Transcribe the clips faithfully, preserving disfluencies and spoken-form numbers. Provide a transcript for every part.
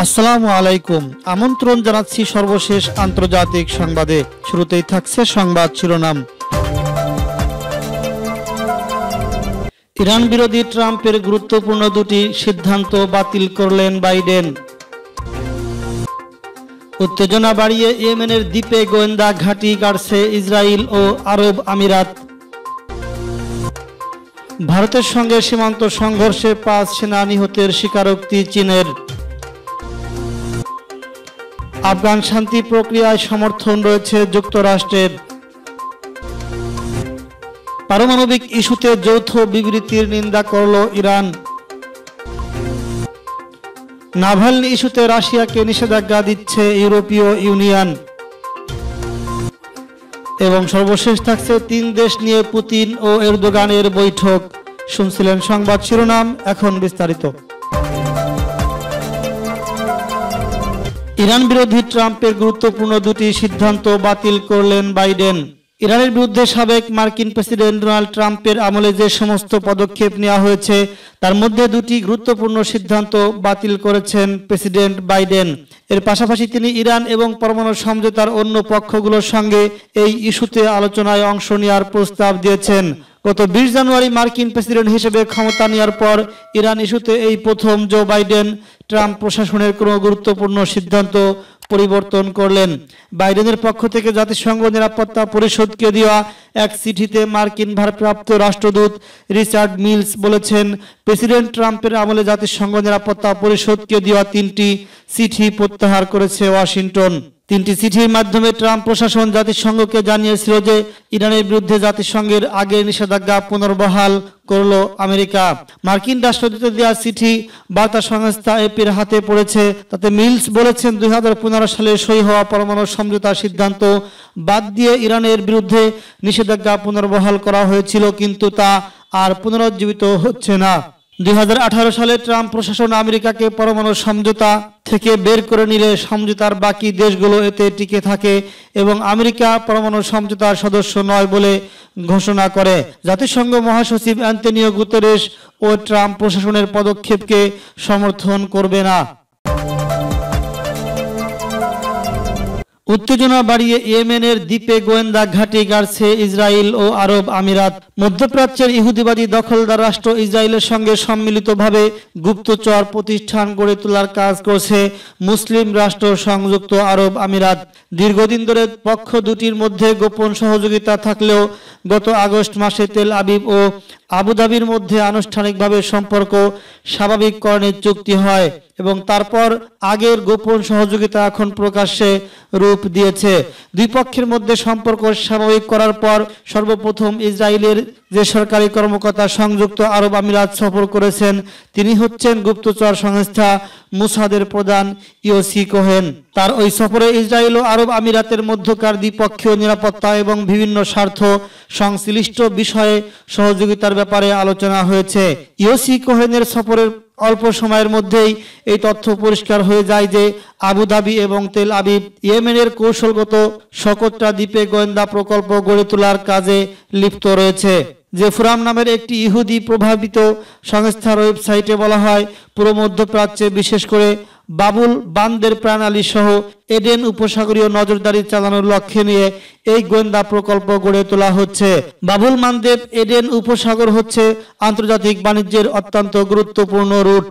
আসসালামু আলাইকুম। আমন্ত্রণ জানাচ্ছি সর্বশেষ আন্তর্জাতিক সংবাদে। শুরুতেই থাকছে সংবাদ শিরোনাম। ইরান বিরোধী ট্রাম্পের গুরুত্বপূর্ণ দুটি সিদ্ধান্ত বাতিল করলেন বাইডেন। উত্তেজনা বাড়িয়ে ইয়েমেনের দ্বীপে গোয়েন্দা ঘাঁটি গাড়ছে ইসরায়েল ও আরব আমিরাত। ভারতের সঙ্গে সীমান্ত সংঘর্ষে পাঁচ সেনা নিহতের স্বীকারোক্তি চীনের। আফগান শান্তি প্রক্রিয়ায় সমর্থন রয়েছে যুক্তরাষ্ট্রের। পারমাণবিক ইস্যুতে যৌথ বিবৃতির নিন্দা করল ইরান। নাভালনি ইস্যুতে রাশিয়াকে নিষেধাজ্ঞা দিচ্ছে ইউরোপীয় ইউনিয়ন। এবং সর্বশেষ থাকছে তিন দেশ নিয়ে পুতিন ও এরদোগানের বৈঠক। শুনছিলেন সংবাদ শিরোনাম, এখন বিস্তারিত। ইরান বিরোধী ট্রাম্পের গুরুত্বপূর্ণ দুটি সিদ্ধান্ত বাতিল করলেন বাইডেন। ইরানের বিরুদ্ধে সাবেক মার্কিন প্রেসিডেন্ট ডোনাল্ড ট্রাম্পের আমলে যে সমস্ত পদক্ষেপ নেওয়া হয়েছে তার মধ্যে দুটি গুরুত্বপূর্ণ সিদ্ধান্ত বাতিল করেছেন প্রেসিডেন্ট বাইডেন। এর পাশাপাশি তিনি ইরান এবং পরমাণু সমঝোতার অন্য পক্ষগুলোর সঙ্গে এই ইস্যুতে আলোচনায় অংশ নেওয়ার প্রস্তাব দিয়েছেন। গত বিশ জানুয়ারি মার্কিন প্রেসিডেন্ট হিসেবে ক্ষমতা নেওয়ার পর ইরান ইস্যুতে এই প্রথম জো বাইডেন ট্রাম্প প্রশাসনের কোনো গুরুত্বপূর্ণ সিদ্ধান্ত পরিবর্তন করলেন। বাইডেনের পক্ষ থেকে জাতিসংঘ নিরাপত্তা পরিষদকে দেওয়া এক চিঠিতে মার্কিন ভারপ্রাপ্ত রাষ্ট্রদূত রিচার্ড মিলস বলেছেন, প্রেসিডেন্ট ট্রাম্পের আমলে জাতিসংঘ নিরাপত্তা পরিষদকে দেওয়া তিনটি চিঠি প্রত্যাহার করেছে ওয়াশিংটন। তিনটি চিঠির মাধ্যমে ট্রাম্প প্রশাসন জাতিসংঘকে জানিয়েছিল যে ইরানের বিরুদ্ধে জাতিসংঘের আগের নিষেধাজ্ঞা পুনর্বহাল করল আমেরিকা। মার্কিন রাষ্ট্রদূতের দেওয়া চিঠি বার্তা সংস্থা এপির হাতে পড়েছে। তাতে মিলস বলেছেন, দুই হাজার পনেরো সালে সই হওয়া পরমাণু সমঝোতার সিদ্ধান্ত বাদ দিয়ে ইরানের বিরুদ্ধে নিষেধাজ্ঞা পুনর্বহাল করা হয়েছিল, কিন্তু তা আর পুনরুজ্জীবিত হচ্ছে না। দুই হাজার আঠারো সালে ট্রাম্প প্রশাসন আমেরিকাকে পরমাণু সমঝোতা থেকে বের করে নিলে সমঝোতার বাকি দেশগুলো এতে টিকে থাকে এবং আমেরিকা পরমাণু সমঝোতার সদস্য নয় বলে ঘোষণা করে। জাতিসংঘ মহাসচিব অ্যান্তনিও গুতেরেস ও ট্রাম্প প্রশাসনের পদক্ষেপকে সমর্থন করবে না। উত্তেজনা বাড়িয়ে ইয়েমেনের দ্বীপে গোয়েন্দা ঘাঁটি গাড়ছে ইসরায়েল ও আরব আমিরাত। মধ্যপ্রাচ্যের ইহুদিবাদী দখলদার রাষ্ট্র ইসরায়েলের সঙ্গে সম্মিলিতভাবে গুপ্তচর প্রতিষ্ঠান গড়ে তোলার কাজ করছে মুসলিম রাষ্ট্র সংযুক্ত আরব আমিরাত। দীর্ঘদিন ধরে পক্ষ দুটির মধ্যে গোপন সহযোগিতা থাকলেও গত আগস্ট মাসে তেল আবিব ও আবুধাবির মধ্যে আনুষ্ঠানিকভাবে সম্পর্ক স্বাভাবিককরণের চুক্তি হয় এবং তারপর আগের গোপন সহযোগিতা এখন প্রকাশ্যে রূপ দিয়েছে। দুই পক্ষের মধ্যে সম্পর্ক স্বাভাবিক করার পর সর্বপ্রথম ইসরায়েলের যে সরকারি কর্মকর্তা সংযুক্ত আরব আমিরাত সফর করেছেন তিনি হচ্ছেন গুপ্তচর সংস্থা মুসাদের প্রধান ইয়োসি কোহেন। তার ওই সফরে ইসরায়েল ও আরব আমিরাতের মধ্যকার দ্বিপক্ষীয় নিরাপত্তা এবং বিভিন্ন স্বার্থ সংশ্লিষ্ট বিষয়ে সহযোগিতার ব্যাপারে আলোচনা হয়েছে। ইয়োসি কোহেনের সফরের অল্প সময়ের মধ্যেই এই তথ্য পরিষ্কার হয়ে যায় যে আবুধাবি এবং তেল আবিব ইয়েমেনের কৌশলগত সকোট্রা দ্বীপে গোয়েন্দা প্রকল্প গড়ে তোলার কাজে লিপ্ত রয়েছে। জেফুরাম নামের একটি ইহুদি প্রভাবিত সংস্থার ওয়েবসাইটে বলা হয়, পুরো মধ্যপ্রাচ্যে বিশেষ করে বাবুল বান্দের প্রণালী সহ এডেন উপসাগরীয় নজরদারি চালানোর লক্ষ্যে নিয়ে এই গোয়েন্দা প্রকল্প গড়ে তোলা হচ্ছে। বাবুল মানদেব এডেন উপসাগর হচ্ছে আন্তর্জাতিক বাণিজ্যের অত্যন্ত গুরুত্বপূর্ণ রুট।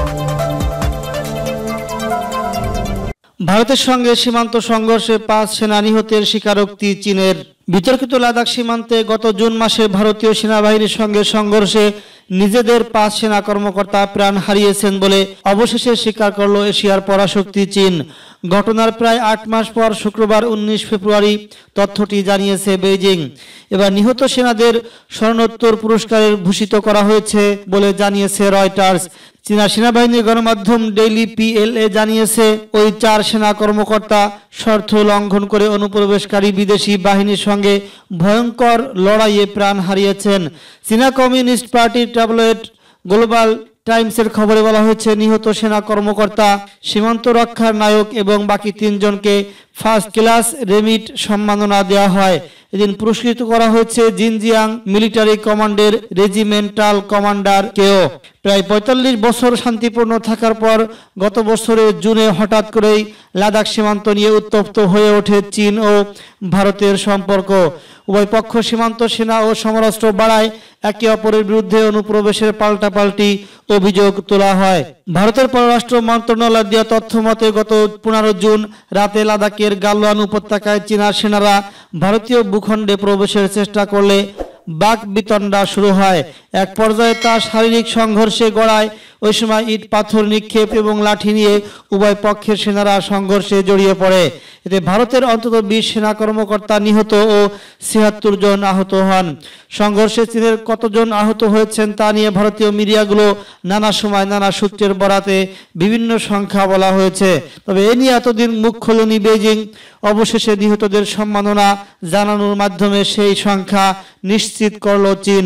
ভারতের সঙ্গে সীমান্ত সংঘর্ষে পাঁচ সেনা নিহতের স্বীকারোক্তি চীনের। বিতর্কিত লাদাখ সীমান্তে গত জুন মাসে ভারতীয় সেনাবাহিনীর সঙ্গে সংঘর্ষে নিজেদের পাঁচ সেনা কর্মকর্তা প্রাণ হারিয়েছেন বলে অবশেষে স্বীকার করল এশিয়ার পরাশক্তি চীন। ঘটনার প্রায় আট মাস পর শুক্রবার উনিশ ফেব্রুয়ারি তথ্যটি জানিয়েছে বেইজিং। এবার নিহত সেনাদের স্মরণোত্তর পুরস্কারের ভূষিত করা হয়েছে বলে জানিয়েছে রয়টার্স। চীনা সেনাবাহিনীর গণমাধ্যম ডেইলি পিএলএ জানিয়েছে, ওই চার সেনা কর্মকর্তা শর্ত লঙ্ঘন করে অনুপ্রবেশকারী বিদেশি বাহিনীর সঙ্গে ভয়ঙ্কর লড়াইয়ে প্রাণ হারিয়েছেন। চীনা কমিউনিস্ট পার্টির ট্যাবলয়েড গ্লোবাল টাইমসের খবরে বলা হয়েছে, নিহত সেনা কর্মকর্তা সীমান্ত রক্ষার নায়ক এবং বাকি তিনজনকে ফার্স্ট ক্লাস রেমিট সম্মাননা দেওয়া হয়। এদিন পুরস্কৃত করা হয়েছে জিনজিয়াং মিলিটারি কমান্ডের রেজিমেন্টাল কমান্ডার কেও। প্রায় পঁয়তাল্লিশ বছর শান্তিপূর্ণ থাকার পর গত বছরের জুনে হঠাৎ করেই লাদাখ সীমান্ত নিয়ে উত্তপ্ত হয়ে ওঠে চীন ও ভারতের সম্পর্ক। উভয় পক্ষ সীমান্ত সেনা ও সমরাস্ত্র বাড়ায় একে অপরের বিরুদ্ধে অনুপ্রবেশের পাল্টাপাল্টি অভিযোগ তোলা হয়। ভারতের পররাষ্ট্র মন্ত্রণালয় দেওয়া তথ্য মতে গত পনেরো জুন রাতে লাদাখের গালওয়ান উপত্যকায় চীনা সেনারা ভারতীয় ভূখণ্ডে প্রবেশের চেষ্টা করলে বাকবিতণ্ডা শুরু হয়। এক পর্যায়ে তা শারীরিক সংঘর্ষে গড়ায়। ওই সময় ইট পাথর নিক্ষেপ এবং লাঠি নিয়ে উভয় পক্ষের সেনারা সংঘর্ষে জড়িয়ে পড়ে। এতে ভারতের অন্তত বিশ সেনা কর্মকর্তা নিহত ও ছিয়াত্তর জন আহত হন। সংঘর্ষে চীনের কতজন আহত হয়েছেন তা নিয়ে ভারতীয় মিডিয়াগুলো নানা সময় নানা সূত্রের বরাতে বিভিন্ন সংখ্যা বলা হয়েছে। তবে এ নিয়ে এতদিন মুখ খোলেনি বেইজিং। অবশেষে নিহতদের সম্মাননা জানানোর মাধ্যমে সেই সংখ্যা নিশ্চিত করল চীন।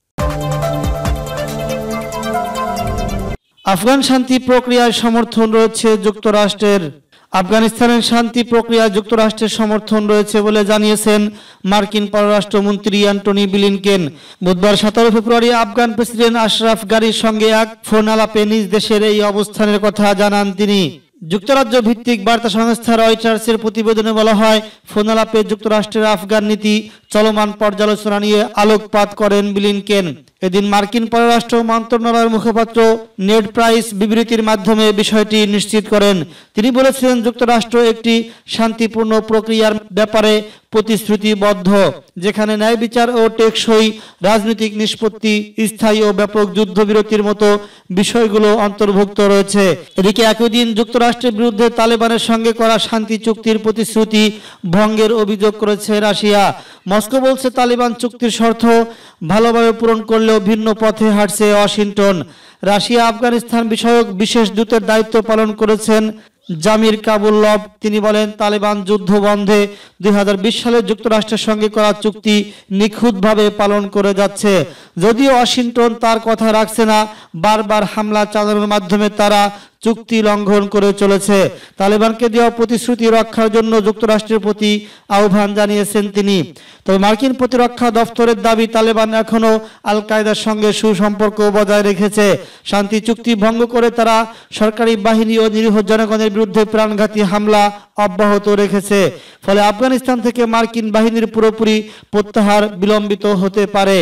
আফগান শান্তি প্রক্রিয়ায় সমর্থন রয়েছে যুক্তরাষ্ট্রের। আফগানিস্তানের শান্তি প্রক্রিয়ায় যুক্তরাষ্ট্রের সমর্থন রয়েছে বলে জানিয়েছেন মার্কিন পররাষ্ট্রমন্ত্রী অ্যান্টনি ব্লিনকেন। বুধবার সতেরো ফেব্রুয়ারি আফগান প্রেসিডেন্ট আশরাফ গানির সঙ্গে এক ফোন আলাপে নিজ দেশের এই অবস্থানের কথা জানান তিনি। যুক্তরাজ্য ভিত্তিক বার্তা সংস্থা রয়টার্সের প্রতিবেদনে বলা হয়, ফোন আলাপে যুক্তরাষ্ট্রের আফগান নীতি চলমান পর্যালোচনা নিয়ে আলোকপাত করেন ব্লিনকেন। এদিন মার্কিন পররাষ্ট্র মন্ত্রণালয়ের মুখপাত্র নেড প্রাইস বিবৃতির মাধ্যমে বিষয়টি নিশ্চিত করেন। তিনি বলেছেন, যুক্তরাষ্ট্র একটি শান্তিপূর্ণ প্রক্রিয়ার ব্যাপারে প্রতিশ্রুতিবদ্ধ, যেখানে ন্যায় বিচার ও টেকসই রাজনৈতিক নিষ্পত্তি, স্থায়ী ও ব্যাপক যুদ্ধবিরতির মতো বিষয়গুলো অন্তর্ভুক্ত রয়েছে। এদিকে একই দিন যুক্তরাষ্ট্রের বিরুদ্ধে তালেবানের সঙ্গে করা শান্তি চুক্তির প্রতিশ্রুতি ভঙ্গের অভিযোগ করেছে রাশিয়া। মস্কো বলছে, তালিবান চুক্তির শর্ত ভালোভাবে পূরণ করলেও ভিন্ন পথে হাঁটছে ওয়াশিংটন। রাশিয়া আফগানিস্তান বিষয়ক বিশেষ দূতের দায়িত্ব পালন করেছেন জামির কাবুল্লভ। তিনি বলেন, তালেবান যুদ্ধ বন্ধে দুই হাজার বিশ সালে যুক্তরাষ্ট্রের সঙ্গে করা চুক্তি নিখুঁতভাবে পালন করে যাচ্ছে। যদিও ওয়াশিংটন তার কথা রাখছে না, বারবার হামলা চালানোর মাধ্যমে তারা চুক্তি লঙ্ঘন করে চলেছে। তালেবানকে দেওয়া প্রতিশ্রুতি রক্ষার জন্য যুক্তরাষ্ট্রের প্রতি আহ্বান জানিয়েছেন তিনি। তবে মার্কিন প্রতিরক্ষা দফতরের দাবি, তালেবান এখনও আল কায়দার সঙ্গে সুসম্পর্ক বজায় রেখেছে। শান্তি চুক্তি ভঙ্গ করে তারা সরকারি বাহিনী ও নিরীহ জনগণের বিরুদ্ধে প্রাণঘাতী হামলা অব্যাহত রেখেছে। ফলে আফগানিস্তান থেকে মার্কিন বাহিনীর পুরোপুরি প্রত্যাহার বিলম্বিত হতে পারে।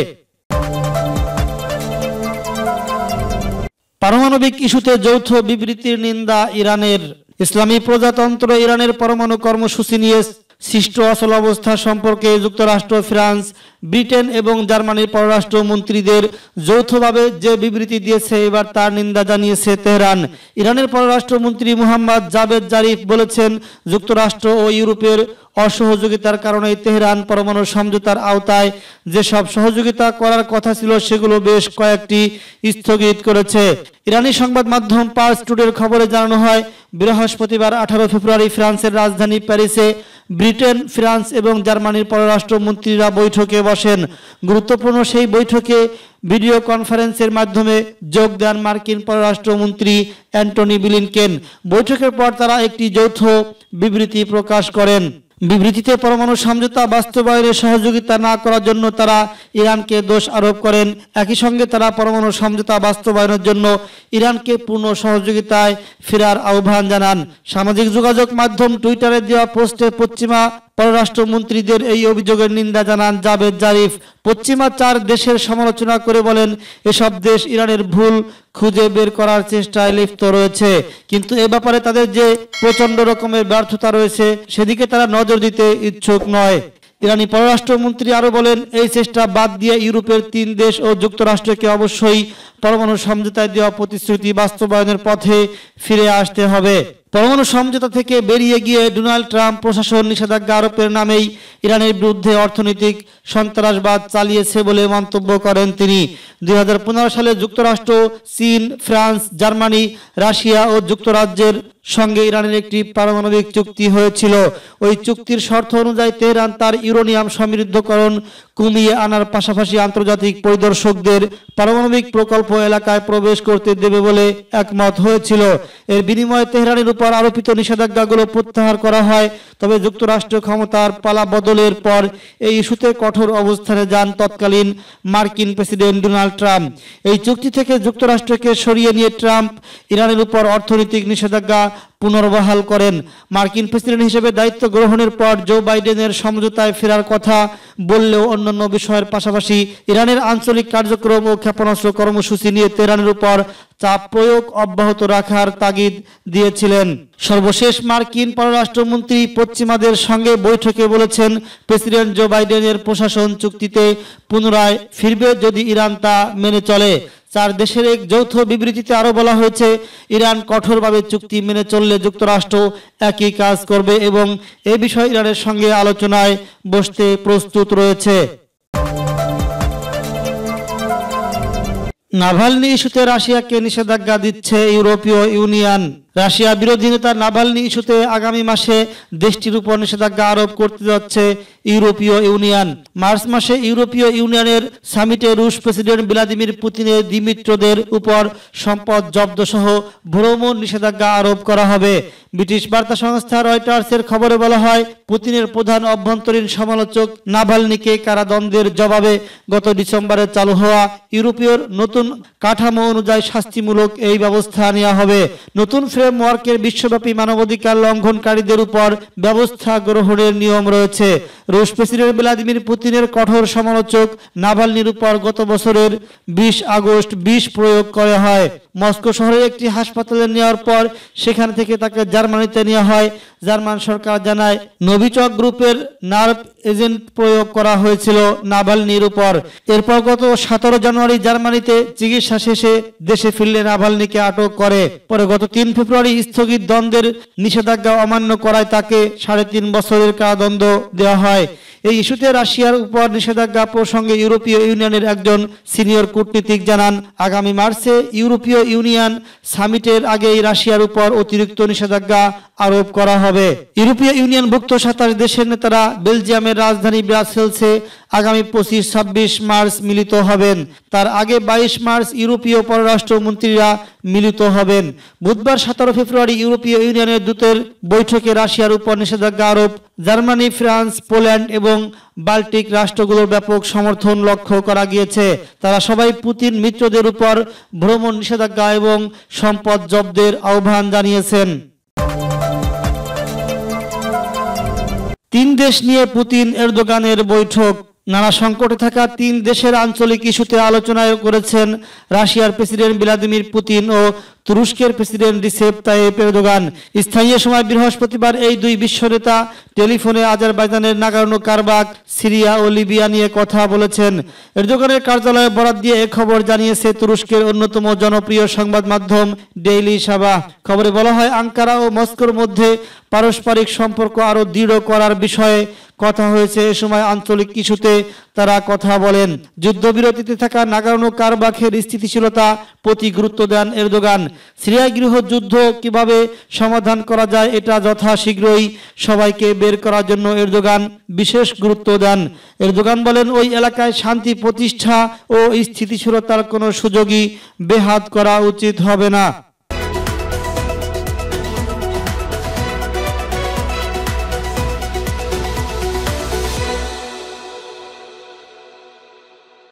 পারমাণবিক ইস্যুতে যৌথ বিবৃতির নিন্দা ইরানের। ইসলামী প্রজাতন্ত্র ইরানের পরমাণু কর্মসূচি নিয়ে সৃষ্ট অচল অবস্থা সম্পর্কে যুক্তরাষ্ট্র, ফ্রান্স, ব্রিটেন এবং জার্মানির পররাষ্ট্র মন্ত্রীদের যৌথভাবে যে বিবৃতি দিয়েছে, এবার তার নিন্দা জানিয়েছে তেহরান। ইরানের পররাষ্ট্রমন্ত্রী মুহাম্মদ জাভেদ জারিফ বলেছেন, যুক্তরাষ্ট্র ও ইউরোপের অসহযোগিতার কারণে তেহরান পরমাণু সমঝোতার আওতায় যেসব সহযোগিতা করার কথা ছিল সেগুলো বেশ কয়েকটি স্থগিত করেছে। ইরানি সংবাদ মাধ্যম পার্স টুডের খবরে জানানো হয়, বৃহস্পতিবার আঠারো ফেব্রুয়ারি ফ্রান্সের রাজধানী প্যারিসে ব্রিটেন, ফ্রান্স এবং জার্মানির পররাষ্ট্রমন্ত্রীরা বৈঠকে বসেন। গুরুত্বপূর্ণ সেই বৈঠকে ভিডিও কনফারেন্সের মাধ্যমে যোগ দেন মার্কিন পররাষ্ট্রমন্ত্রী অ্যান্টনি ব্লিনকেন। বৈঠকের পর তারা একটি যৌথ বিবৃতি প্রকাশ করেন। বিবৃতিতে পরমাণু সমঝোতা বাস্তবায়নে সহযোগিতা না করার জন্য তারা ইরানকে দোষ আরোপ করেন। একই সঙ্গে তারা পরমাণু সমঝোতা বাস্তবায়নের জন্য ইরানকে পূর্ণ সহযোগিতায় ফেরার আহ্বান জানান। সামাজিক যোগাযোগ মাধ্যম টুইটারে দেওয়া পোস্টে পশ্চিমা পররাষ্ট্রমন্ত্রীদের এই অভিযোগের নিন্দা জানান জাভেদ জারিফ। পশ্চিমা চার দেশের সমালোচনা করে বলেন, এসব দেশ ইরানের ভুল খুঁজে বের করার চেষ্টায় লিপ্ত রয়েছে, কিন্তু এ ব্যাপারে তাদের যে প্রচন্ড রকমের ব্যর্থতা রয়েছে সেদিকে তারা নজর দিতে ইচ্ছুক নয়। ইরানি পররাষ্ট্রমন্ত্রী আরো বলেন, এই চেষ্টা বাদ দিয়ে ইউরোপের তিন দেশ ও যুক্তরাষ্ট্রকে অবশ্যই পরমাণু সমঝোতায় দেওয়া প্রতিশ্রুতি বাস্তবায়নের পথে ফিরে আসতে হবে। পরমাণু সমঝোতা থেকে বেরিয়ে গিয়ে ডোনাল্ড ট্রাম্প প্রশাসন নিষেধাজ্ঞা আরোপের নামেই ইরানের বিরুদ্ধে অর্থনৈতিক সন্ত্রাসবাদ চালিয়েছে বলে মন্তব্য করেন তিনি। দুই হাজার পনেরো সালে যুক্তরাষ্ট্র, চীন, ফ্রান্স, জার্মানি, রাশিয়া ও যুক্তরাজ্যের সঙ্গে ইরানের একটি পারমাণবিক চুক্তি হয়েছিল। ওই চুক্তির শর্ত অনুযায়ী তেহরান তার ইউরেনিয়াম সমৃদ্ধকরণ কমিয়ে আনার পাশাপাশি আন্তর্জাতিক পরিদর্শকদের পারমাণবিক প্রকল্প এলাকায় প্রবেশ করতে দেবে বলে একমত হয়েছিল। এর বিনিময়ে তেহরানের উপর আরোপিত নিষেধাজ্ঞাগুলো প্রত্যাহার করা হয়। তবে যুক্তরাষ্ট্র ক্ষমতার পালা বদলের পর এই ইস্যুতে কঠোর অবস্থানে যান তৎকালীন মার্কিন প্রেসিডেন্ট ডোনাল্ড ট্রাম্প। এই চুক্তি থেকে যুক্তরাষ্ট্রকে সরিয়ে নিয়ে ট্রাম্প ইরানের উপর অর্থনৈতিক নিষেধাজ্ঞা পুনর্বহাল করেন। মার্কিন প্রেসিডেন্ট হিসেবে দায়িত্ব গ্রহণের পর জো বাইডেনের সমঝোতায় ফেরার কথা বললেও অন্যান্য বিষয়ের পাশাপাশি ইরানের আঞ্চলিক কার্যক্রম ও ক্ষেপণাস্ত্র কর্মসূচি নিয়ে তেহরানের উপর চাপ প্রয়োগ অব্যাহত রাখার তাগিদ দিয়েছিলেন। সর্বশেষ মার্কিন পররাষ্ট্রমন্ত্রী পশ্চিমাদের সঙ্গে বৈঠকে বলেছেন, প্রেসিডেন্ট জো বাইডেনের প্রশাসন চুক্তিতে পুনরায় ফিরবে যদি ইরান তা মেনে চলে। চার দেশের এক যৌথ বিবৃতিতে আরো বলা হয়েছে, ইরান কঠোরভাবে চুক্তি মেনে চললে যুক্তরাষ্ট্র একই কাজ করবে এবং এ বিষয়ে ইরানের সঙ্গে আলোচনায় বসতে প্রস্তুত রয়েছে। নাভালনি ইস্যুতে রাশিয়াকে নিষেধাজ্ঞা দিচ্ছে ইউরোপীয় ইউনিয়ন। রাশিয়া বিরোধী নেতা নাভালনি ইস্যুতে আগামী মাসে দেশটির উপর নিষেধাজ্ঞা আরোপ করতে যাচ্ছে ইউরোপীয় ইউনিয়ন। মার্চ মাসে ইউরোপীয় ইউনিয়নের সামিটে রুশ প্রেসিডেন্ট ভ্লাদিমির পুতিনের দিমিত্রদের উপর সম্পদ জব্দ সহ ভ্রমণ নিষেধাজ্ঞা আরোপ করা হবে। ব্রিটিশ বার্তা সংস্থা রয়টার্সের খবরে বলা হয়, পুতিনের প্রধান অভ্যন্তরীণ সমালোচক নাভালনিকে কারাদণ্ডের জবাবে গত ডিসেম্বরে চালু হওয়া ইউরোপীয় নতুন কাঠামো অনুযায়ী শাস্তিমূলক এই ব্যবস্থা নেওয়া হবে। নতুন ফ্রেমওয়ার্কের বিশ্বব্যাপী মানবাধিকার লঙ্ঘনকারীদের উপর ব্যবস্থা গ্রহণের নিয়ম রয়েছে। রুশ প্রেসিডেন্ট ভ্লাদিমির পুতিনের কঠোর সমালোচক নাভালনির উপর গত বছরের বিশ আগস্ট বিষ প্রয়োগ করা হয়। মস্কো শহরের একটি হাসপাতালে নেওয়ার পর সেখান থেকে তাকে জার্মানিতে নেওয়া হয়। জার্মান সরকার জানায়, নোভিচক গ্রুপের নার্ভ এজেন্ট প্রয়োগ করা হয়েছিল নাভালনির উপর। এরপর গত সতেরো জানুয়ারি জার্মানিতে চিকিৎসা শেষে দেশে ফিরলে নাভালনিকে আটক করে। পরে গত তিন ফেব্রুয়ারি স্থগিত দ্বন্দ্বের নিষেধাজ্ঞা অমান্য করায় তাকে সাড়ে তিন বছরের কারাদণ্ড দেওয়া হয়। এই ইস্যুতে রাশিয়ার উপর নিষেধাজ্ঞা প্রসঙ্গে ইউরোপীয় ইউনিয়নের একজন সিনিয়র কূটনীতিক জানান, আগামী মার্চে ইউরোপীয় ইউনিয়ন সামিটের আগেই রাশিয়ার উপর অতিরিক্ত নিষেধাজ্ঞা আরোপ করা হবে। ইউরোপীয় ইউনিয়নভুক্ত সাতাশ দেশের নেতারা বেলজিয়ামের রাজধানী ব্রাসেলসে আগামী পঁচিশ ছাব্বিশ মার্চ মিলিত হবেন। তার আগে বাইশ মার্চ ইউরোপীয় পররাষ্ট্রমন্ত্রীরা মিলিত হবেন। বুধবার সতেরো ফেব্রুয়ারি ইউরোপীয় ইউনিয়নের দূতের বৈঠকে রাশিয়ার উপর নিষেধাজ্ঞা আরোপ জার্মানি, ফ্রান্স, পোল্যান্ড এবং বাল্টিক রাষ্ট্রগুলোর ব্যাপক সমর্থন লক্ষ্য করা গিয়েছে। তারা সবাই পুতিন মিত্রদের উপর ভ্রমণ নিষেধাজ্ঞা এবং সম্পদ জব্দের আহ্বান জানিয়েছেন। তিন দেশ নিয়ে পুতিন এরদোগানের বৈঠক। নানা সংকটে থাকা তিন দেশের আঞ্চলিক ইস্যুতে আলোচনায় করেছেন রাশিয়ার প্রেসিডেন্ট ভ্লাদিমির পুতিন ও তুরস্কের প্রেসিডেন্ট রিসেপ তাইয়েপ এরদোগান। স্থানীয় সময় বৃহস্পতিবার এই দুই বিশ্ব নেতা টেলিফোনে আজারবাইজানের নাগোর্নো কারাবাখ, সিরিয়া ও লিবিয়া নিয়ে কথা বলেছেন। এরদোগানের কার্যালয়ে বরাত দিয়ে এ খবর জানিয়েছে তুরস্কের অন্যতম জনপ্রিয় সংবাদ মাধ্যম ডেইলি সাবাহ। খবরে বলা হয়, আঙ্কারা ও মস্কোর মধ্যে পারস্পরিক সম্পর্ক আরও দৃঢ় করার বিষয়ে কথা হয়েছে। এ সময় আঞ্চলিক ইস্যুতে তারা কথা বলেন। যুদ্ধবিরতিতে থাকা নাগোর্নো কারাবাখের স্থিতিশীলতা প্রতি গুরুত্ব দেন এরদোগান। সিরিয়ায় গৃহযুদ্ধ কিভাবে সমাধান করা যায় এটা যথাশীঘ্রই সবাইকে বের করার জন্য এরদোগান বিশেষ গুরুত্ব দেন। এরদোগান বলেন, ওই এলাকায় শান্তি প্রতিষ্ঠা ও স্থিতিশীলতার কোনো সুযোগই বেহাত করা উচিত হবে না।